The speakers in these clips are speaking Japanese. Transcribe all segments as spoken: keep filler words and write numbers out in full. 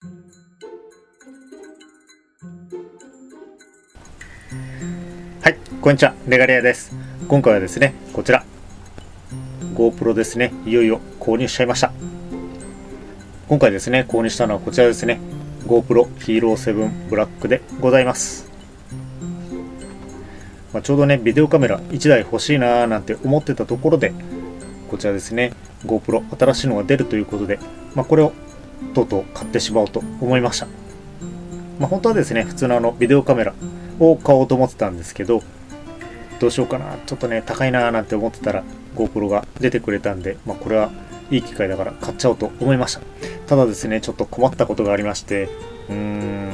はい、こんにちは、レガリアです。今回はですね、こちら GoPro ですね、いよいよ購入しちゃいました。今回ですね、購入したのはこちらですね、 GoPro Hero セブン Black でございます。まあ、ちょうどね、ビデオカメラいちだい欲しいなーなんて思ってたところで、こちらですね、 GoPro 新しいのが出るということで、まあ、これをとうとう買ってしまおうと思いました。まあ、本当はですね、普通のあのビデオカメラを買おうと思ってたんですけど、どうしようかな、ちょっとね高いなーなんて思ってたら GoPro が出てくれたんで、まあ、これはいい機会だから買っちゃおうと思いました。ただですね、ちょっと困ったことがありまして、うーん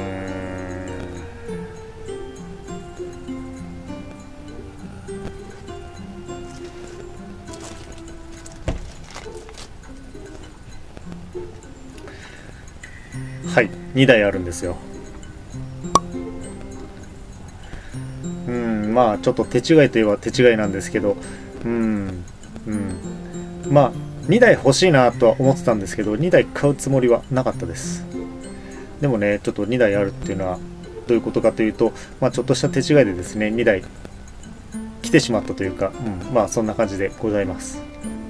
はい、にだいあるんですよ。うん、まあちょっと手違いといえば手違いなんですけど、うんうんまあにだい欲しいなとは思ってたんですけど、にだい買うつもりはなかったです。でもね、ちょっとにだいあるっていうのはどういうことかというと、まあ、ちょっとした手違いでですね、にだい来てしまったというか、うん、まあそんな感じでございます。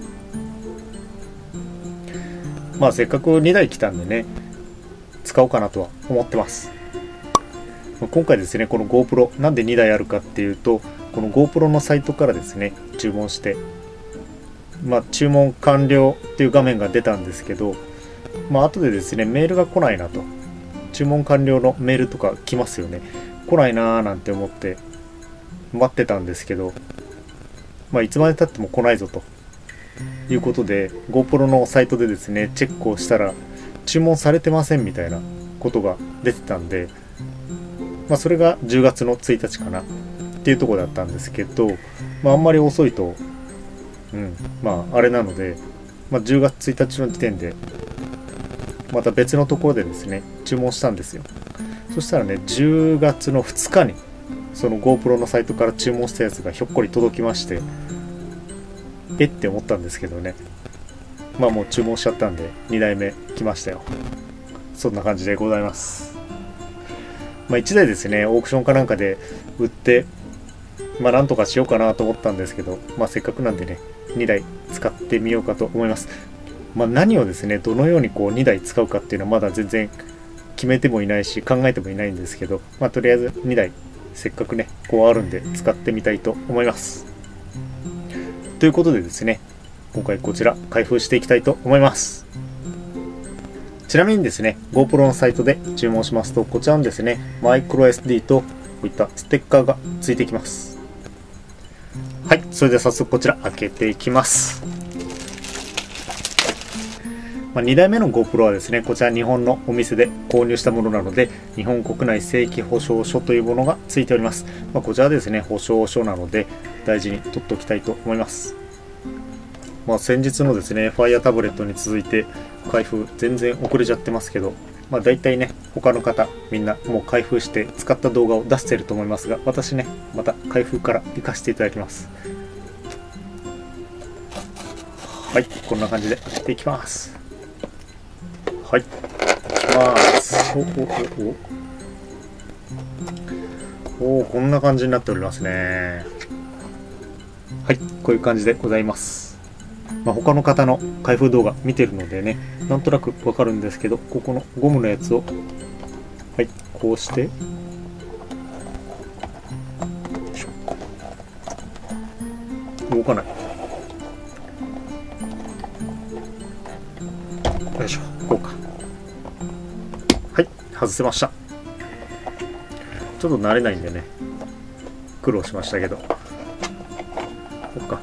まあせっかくにだい来たんでね、使おうかなとは思ってます。今回ですね、この GoPro なんでにだいあるかっていうと、この GoPro のサイトからですね注文して、まあ注文完了っていう画面が出たんですけど、まあ後でですねメールが来ないなと、注文完了のメールとか来ますよね、来ないなーなんて思って待ってたんですけど、まあいつまでたっても来ないぞということで GoPro のサイトでですねチェックをしたら注文されてませんみたいなことが出てたんで、まあ、それがじゅうがつのついたちかなっていうところだったんですけど、まあ、あんまり遅いと、うん、まああれなので、まあ、じゅうがつついたちの時点でまた別のところでですね注文したんですよ。そしたらね、じゅうがつのふつかにその GoPro のサイトから注文したやつがひょっこり届きまして、えって思ったんですけどね、まあもう注文しちゃったんでにだいめ来ましたよ。そんな感じでございます。まあ、いちだいですねオークションかなんかで売って、まあなんとかしようかなと思ったんですけど、まあせっかくなんでねにだい使ってみようかと思います。まあ何をですねどのようにこうにだい使うかっていうのはまだ全然決めてもいないし考えてもいないんですけど、まあとりあえずにだいせっかくねこうあるんで使ってみたいと思います。ということでですね、今回こちら開封していきたいと思います。ちなみにですね GoPro のサイトで注文しますと、こちらのですねマイクロ エスディー とこういったステッカーがついてきます。はい、それでは早速こちら開けていきます。まあ、にだいめの GoPro はですね、こちら日本のお店で購入したものなので、日本国内正規保証書というものがついております。まあ、こちらですね保証書なので大事に取っておきたいと思います。まあ、先日のですね Fire タブレットに続いて開封全然遅れちゃってますけど、まあ、大体ね他の方みんなもう開封して使った動画を出していると思いますが、私ねまた開封から行かせていただきます。はい、こんな感じで開けていきます。はい、いきます。おおおおお、こんな感じになっておりますね。はい、こういう感じでございます。まあ、他の方の開封動画見てるのでね、なんとなくわかるんですけど、ここのゴムのやつを、はい、こうして、動かない。よいしょ、こうか。はい、外せました。ちょっと慣れないんでね、苦労しましたけど。こうか。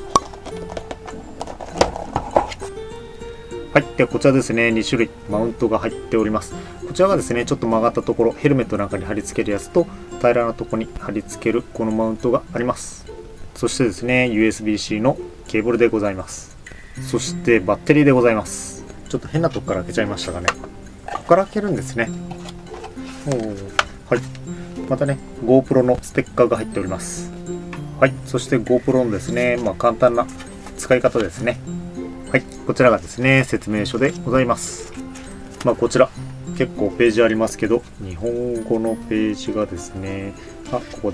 はい、ではこちらですね、にしゅるいマウントが入っております。こちらがですね、ちょっと曲がったところ、ヘルメットなんかに貼り付けるやつと、平らなところに貼り付けるこのマウントがあります。そしてですね、ユーエスビーC のケーブルでございます。そしてバッテリーでございます。ちょっと変なとこから開けちゃいましたがね、ここから開けるんですね。おー、はい。またね、GoPro のステッカーが入っております。はい、そして GoPro のですね、まあ簡単な使い方ですね。はい、こちらがですね、説明書でございます。まあ、こちら、結結構ページありますけど、日本語のページがですね、あ、ここだ。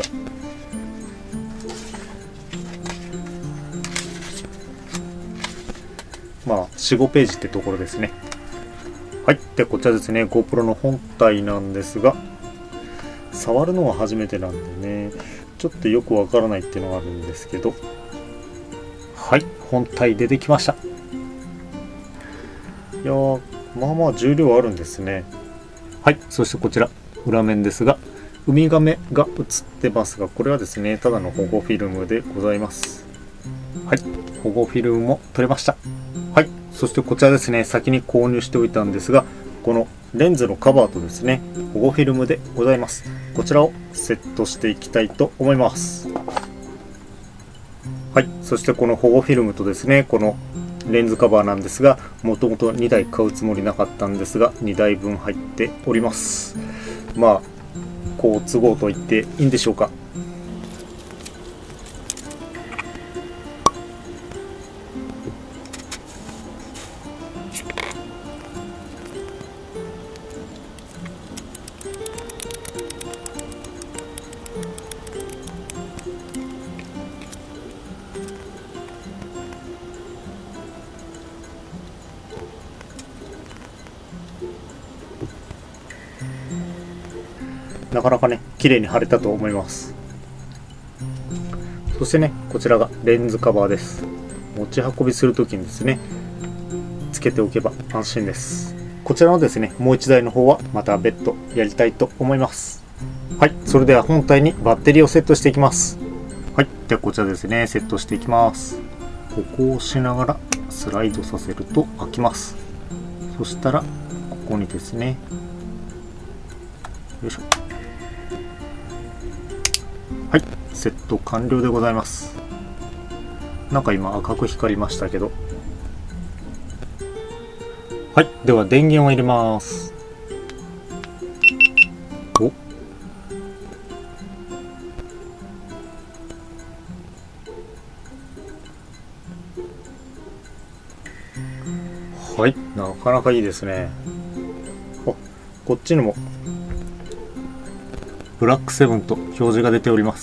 まあ、よん、ごページってところですね。はい。で、こちらですね、GoPro の本体なんですが、触るのは初めてなんでね、ちょっとよくわからないっていうのがあるんですけど、はい。本体出てきました。いやー、まあまあ重量あるんですね。はい。そしてこちら、裏面ですが、ウミガメが映ってますが、これはですね、ただの保護フィルムでございます。はい。保護フィルムも取れました。はい。そしてこちらですね、先に購入しておいたんですが、このレンズのカバーとですね、保護フィルムでございます。こちらをセットしていきたいと思います。はい。そしてこの保護フィルムとですね、このレンズカバーなんですが、もともとにだい買うつもりなかったんですが、にだいぶん入っております。まあ、好都合と言っていいんでしょうか。なかなかね、綺麗に貼れたと思います。そしてね、こちらがレンズカバーです。持ち運びするときにですね、つけておけば安心です。こちらのですね、もういちだいの方はまた別途やりたいと思います。はい、それでは本体にバッテリーをセットしていきます。はい、ではこちらですね、セットしていきます。ここを押しながらスライドさせると開きます。そしたら、ここにですね、よいしょ。はい、セット完了でございます。なんか今赤く光りましたけど。はい、では電源を入れます。お、はい、なかなかいいですね。あ、こっちにもブラックセブンと表示が出ております。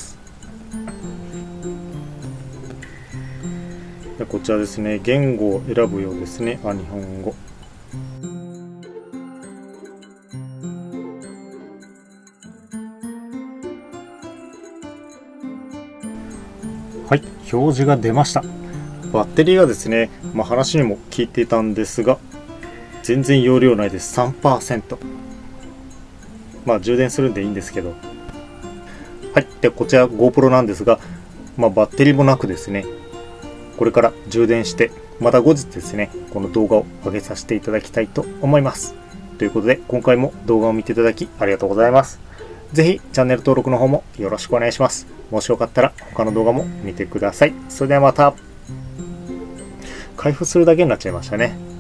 でこちらですね、言語を選ぶようですね。あ、日本語。はい、表示が出ました。バッテリーがですね、まあ、話にも聞いていたんですが、全然容量ないです。さんパーセント。まあ充電するんでいいんですけど。はい。で、こちら GoPro なんですが、まあバッテリーもなくですね、これから充電して、また後日ですね、この動画を上げさせていただきたいと思います。ということで、今回も動画を見ていただきありがとうございます。ぜひチャンネル登録の方もよろしくお願いします。もしよかったら他の動画も見てください。それではまた。開封するだけになっちゃいましたね。